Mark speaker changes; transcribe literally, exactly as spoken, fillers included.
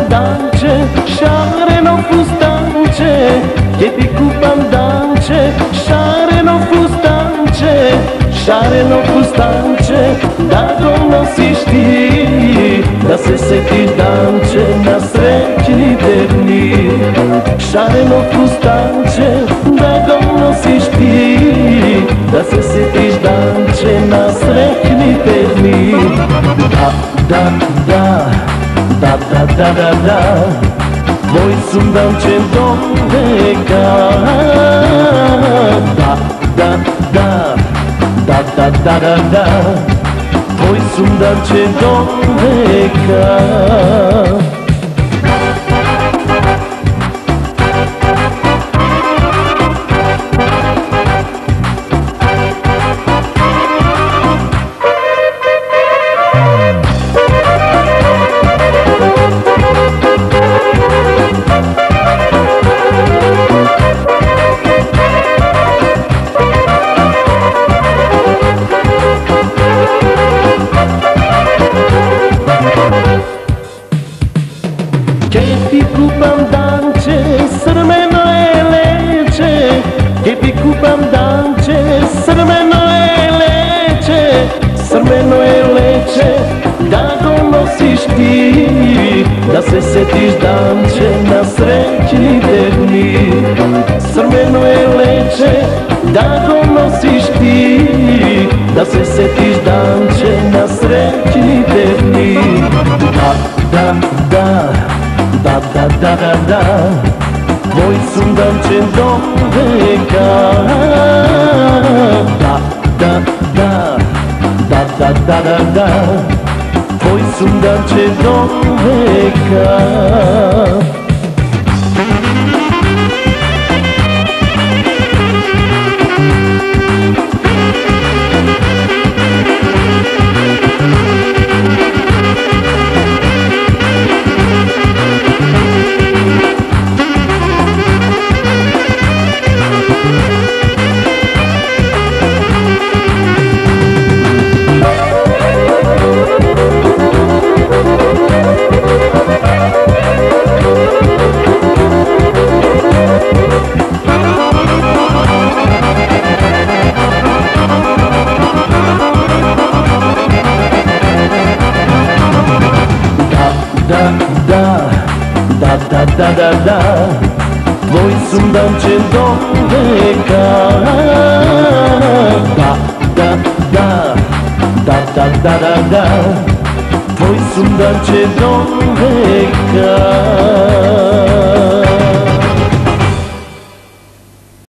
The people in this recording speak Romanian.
Speaker 1: pandanče, šareno fustanče, kepiku pandanče, šareno fustanče, šareno fustanče, da go nosiš ti, da se setiš danče na srećnite dni. Šareno fustanče, da go nosiš ti, da se setiš danče na srećnite dni. Da, da, da, da, da, da, da, da, tvoj sam danče do veka. Da, da, da, da, da, da, da, da, tvoj sam danče do veka. Kepiku pandanče, srmeno je leče, kepiku pandanče, srmeno je leče, srmeno je leče, da go nosiš ti, da se setiš danče na srećnite dni. Srmeno je leče, da go nosiš ti, da se setiš danče na srećnite dni. Da, da, da, da, da, da, da, da, tvoj sam danče do veka. Da, da, da, da, da, da, da, da, tvoj sam danče do veka. Da, da, da, da, da, da, da, tvoj sam danče do veka. Da, da, da, da, da, da, da, da, tvoj sam danče do veka.